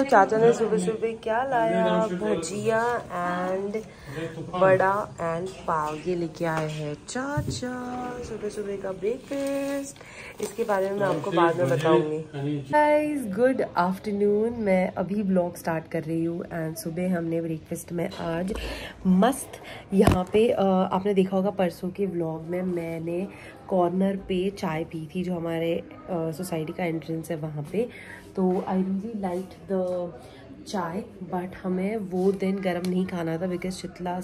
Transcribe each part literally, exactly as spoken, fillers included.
चाचा ने सुबह सुबह क्या लाया, भजिया एंड बड़ा एंड पाव, ये लेके आए हैं चाचा सुबह सुबह का ब्रेकफास्ट। इसके बारे में मैं आपको बाद में बताऊंगी। गाइस गुड आफ्टरनून, मैं अभी ब्लॉग स्टार्ट कर रही हूँ एंड सुबह हमने ब्रेकफास्ट में आज मस्त यहाँ पे आ, आपने देखा होगा परसों के व्लॉग में मैंने कॉर्नर पे चाय पी थी, जो हमारे सोसाइटी का एंट्रेंस है वहाँ पे। तो I really like the chai, but हमें वो दिन गरम नहीं खाना था बिकॉज शीतला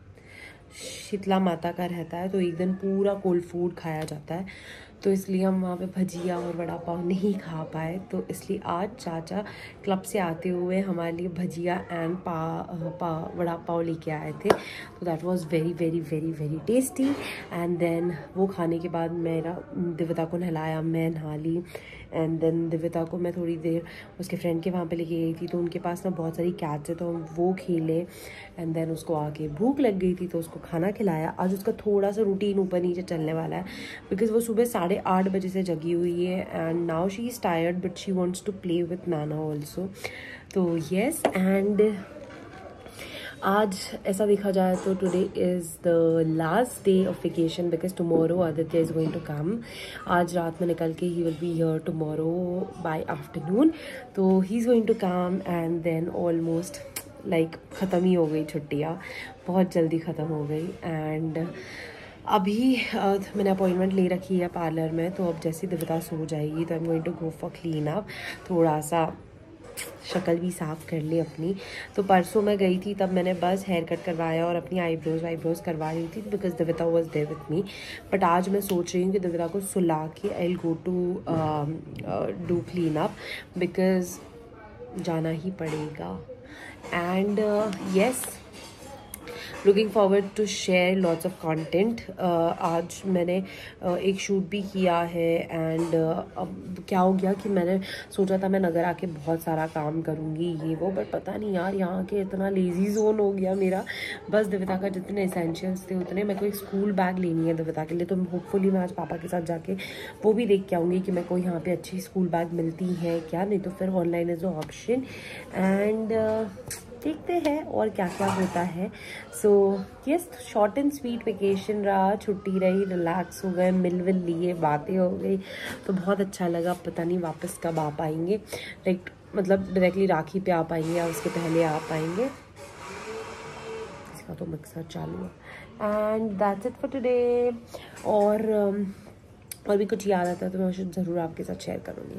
शीतला माता का रहता है, तो एक दिन पूरा कोल्ड फूड खाया जाता है, तो इसलिए हम वहाँ पे भजिया और वड़ा पाव नहीं खा पाए। तो इसलिए आज चाचा क्लब से आते हुए हमारे लिए भजिया एंड पा, पा वड़ा पाव लेके आए थे। तो that was very very very very tasty. And then वो खाने के बाद मेरा दिव्यता को नहलाया, मैं नहा ली एंड देन दिव्यता को मैं थोड़ी देर उसके फ्रेंड के वहाँ पे लेके गई थी, तो उनके पास ना बहुत सारी कैट्स है, तो हम वो खेले एंड देन उसको आके भूख लग गई थी तो उसको खाना खिलाया। आज उसका थोड़ा सा रूटीन ऊपर नीचे चलने वाला है बिकॉज वो सुबह साढ़े आठ बजे से जगी हुई है and now she is tired but she wants to play with नाना ऑल्सो। तो येस, एंड आज ऐसा देखा जाए तो today is the last day of vacation because tomorrow Aditya is going to come. आज रात में निकल के ही will be here tomorrow by afternoon, तो he is going to come and then almost like ख़त्म ही हो गई छुट्टियाँ, बहुत जल्दी ख़त्म हो गई। एंड अभी uh, मैंने अपॉइंटमेंट ले रखी है पार्लर में, तो अब जैसे दिव्यता सो जाएगी तो I am going to go for clean up, थोड़ा सा शक्ल भी साफ़ कर ली अपनी। तो परसों मैं गई थी तब मैंने बस हेयर कट करवाया और अपनी आईब्रोज वाईब्रोज करवा रही थी because Divyata was there with me. But आज मैं सोच रही हूँ कि दिव्यता को सुला के I will go to do clean up because जाना ही पड़ेगा। And yes, looking forward to share lots of content. आज मैंने uh, एक शूट भी किया है एंड uh, अब क्या हो गया कि मैंने सोचा था मैं नगर आके बहुत सारा काम करूँगी ये वो, बट पता नहीं यार यहाँ के इतना लेजी जोन हो गया मेरा। बस दिव्यता का जितने एसेंशियल्स थे उतने, मेरे को एक स्कूल बैग लेनी है दिव्यता के लिए, तो होपफुली मैं आज पापा के साथ जाके वो भी देख के आऊँगी कि मेरे को यहाँ पर अच्छी स्कूल बैग मिलती है क्या, नहीं तो फिर ऑनलाइन इज़ ऑप्शन। एंड देखते हैं और क्या क्या होता है। So yes, short and sweet vacation रहा, छुट्टी रही, रिलैक्स हो गए, मिल विल लिए, बातें हो गई, तो बहुत अच्छा लगा। पता नहीं वापस कब आ पाएंगे, लाइक मतलब डायरेक्टली राखी पे आ पाएंगे या उसके पहले आ पाएंगे, इसका तो मिक्सर चालू है। And that's it for today. और और भी कुछ याद आता है तो मैं उसे ज़रूर आपके साथ शेयर करूँगी।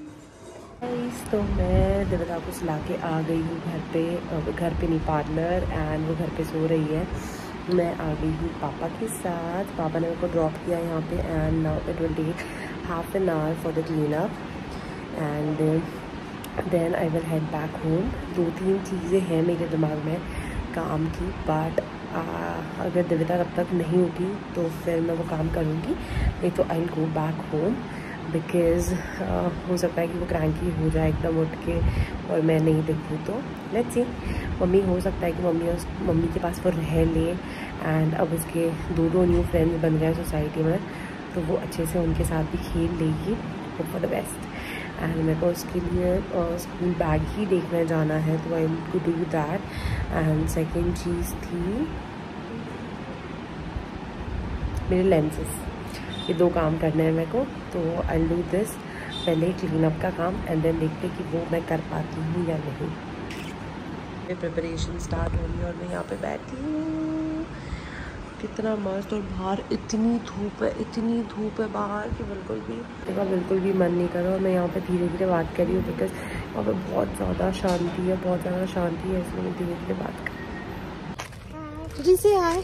तो मैं दिव्यता को सुला के आ गई हूँ घर पे, घर पे नहीं पार्लर, एंड वो घर पे सो रही है। मैं आ गई हूँ पापा के साथ, पापा ने मेरे को ड्रॉप किया यहाँ पे and now it will take half an hour for the clean up and then I will head back home. दो तीन चीज़ें हैं मेरे दिमाग में काम की, बट अगर दिव्यता तब तक नहीं उठी तो फिर मैं वो काम करूँगी, नहीं तो I will go back home because uh, हो सकता है कि वो क्रैंकी हो जाए एकदम उठ के और मैं नहीं दिखूँ, तो लेट्स सी। मम्मी हो सकता है कि मम्मी उस मम्मी के पास वो रह ले एंड अब उसके दो दो न्यू फ्रेंड्स बन गए सोसाइटी में, तो वो अच्छे से उनके साथ भी खेल लेगी, hope for the best. And मेरे को उसके लिए स्कूल बैग ही देखने जाना है, तो I will do that. And second चीज़ थी मेरे लेंसेज, ये दो काम करने हैं मेरे को, तो आई डू दिस, पहले क्लीन अप का काम एंड देन देखते कि वो मैं कर पाती हूँ या नहीं। प्रिपरेशन स्टार्ट हो रही है और मैं यहाँ पे बैठी हूँ, कितना मस्त, और बाहर इतनी धूप है, इतनी धूप है बाहर कि बिल्कुल भी देखा बिल्कुल भी मन नहीं कर रहा। और मैं यहाँ पे धीरे धीरे बात कर रही हूँ बिकॉज यहाँ पे बहुत ज़्यादा शांति है, बहुत ज़्यादा शांति है, इसलिए मैं धीरे धीरे बात कर रही से आए।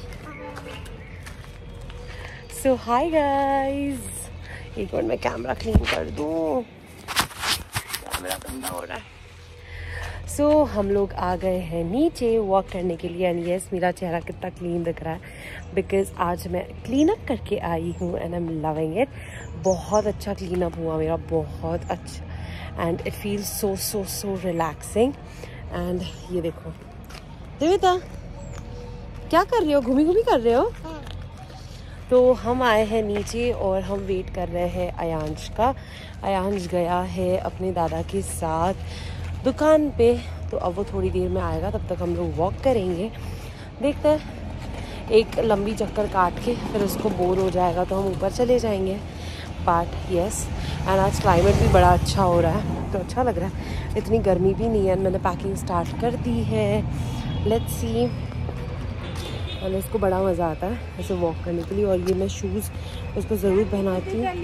सो हाय गाइज, एक मिनट मैं कैमरा क्लीन कर दूँ, कैमरा गंदा हो रहा है। सो so, हम लोग आ गए हैं नीचे वॉक करने के लिए एंड यस, मेरा चेहरा कितना क्लीन दिख रहा है बिकॉज आज मैं क्लीन अप करके आई हूँ and I am loving it. बहुत अच्छा क्लीन अप हुआ मेरा, बहुत अच्छा, and it feels so so so relaxing. And ये देखो दिव्यता क्या कर रहे हो, घूमी घूमी कर रहे हो। तो हम आए हैं नीचे और हम वेट कर रहे हैं अयांश का। अयांश गया है अपने दादा के साथ दुकान पे, तो अब वो थोड़ी देर में आएगा, तब तक हम लोग वॉक करेंगे। देखते हैं, एक लंबी चक्कर काट के फिर उसको बोर हो जाएगा तो हम ऊपर चले जाएंगे। बट यस, एंड आज क्लाइमेट भी बड़ा अच्छा हो रहा है तो अच्छा लग रहा है, इतनी गर्मी भी नहीं है। मैंने पैकिंग स्टार्ट कर दी है, लेट्स सी। और उसको बड़ा मज़ा आता है ऐसे वॉक करने के लिए। और ये मैं शूज़ उसको ज़रूर पहनाती हूँ,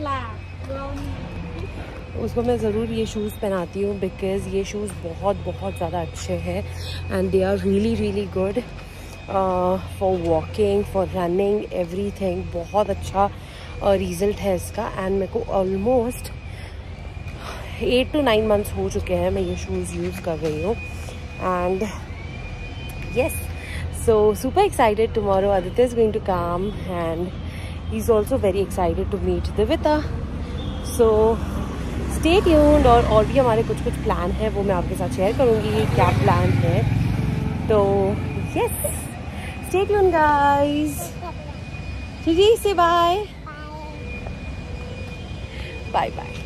उसको मैं ज़रूर ये शूज़ पहनाती हूँ बिकॉज़ ये शूज़ बहुत बहुत ज़्यादा अच्छे हैं and they are really really good for walking, for running, everything. बहुत अच्छा रिज़ल्ट uh, है इसका। एंड मेरे को almost eight to nine months हो चुके हैं मैं ये शूज़ यूज़ कर रही हूँ। And yes, so super excited. Tomorrow Aditya is going to come and he's also very excited to meet Divita. So stay tuned। और और भी हमारे कुछ कुछ प्लान है, वो मैं आपके साथ शेयर करूँगी क्या प्लान है। तो yes, stay tuned guys। जी से बाय बाय बाय।